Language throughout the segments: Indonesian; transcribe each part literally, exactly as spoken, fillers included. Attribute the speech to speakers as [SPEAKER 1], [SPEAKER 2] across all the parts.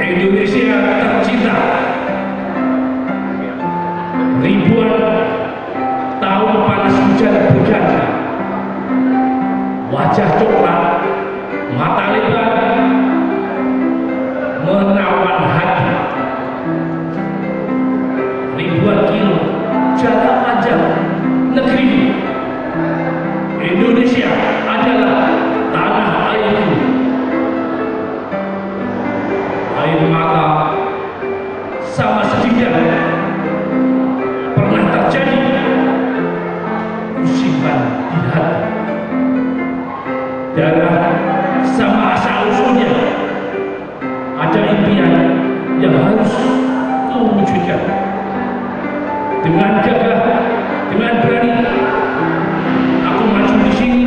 [SPEAKER 1] Indonesia tercinta, ribuan tahun panas hujan berganti, wajah coklat, mata lebar, menawan hati. Ribuan kilo jarak panjang negeri Indonesia adalah tanah airku. Air mata sama sedihnya pernah terjadi, kusimpan di hati. Darah sama asal usulnya, ada impian yang harus ku wujudkan. Dengan gagah, dengan berani, aku maju di sini.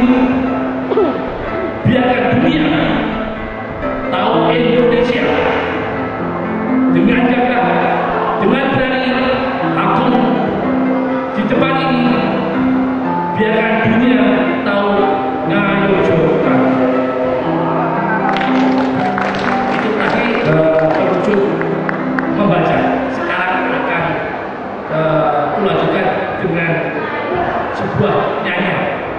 [SPEAKER 1] Biarkan dunia tahu Indonesia. Dengan gagah, dengan berani, aku di depan ini. Biarkan dunia tahu Ngayo Jokan. Itu tadi perujuk membaca. Sekarang akan uh, melanjutkan dengan sebuah nyanyian.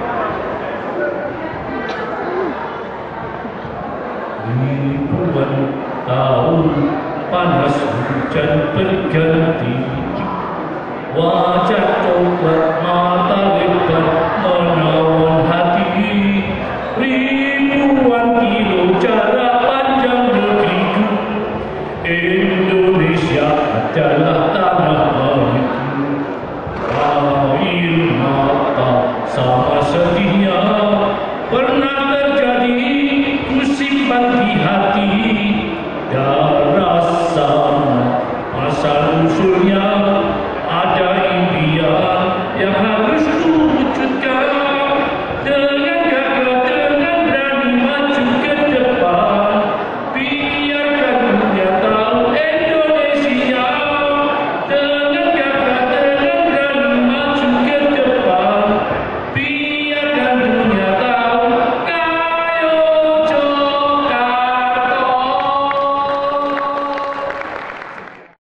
[SPEAKER 1] Ribuan tahun panas hujan berganti, wajah coklat mata lebar menawan hati. Ribuan kilo jarak panjang negeriku, Indonesia adalah tanah airku. Air mata sama sedihnya pernah terjadi, ku simpan di hati. Dan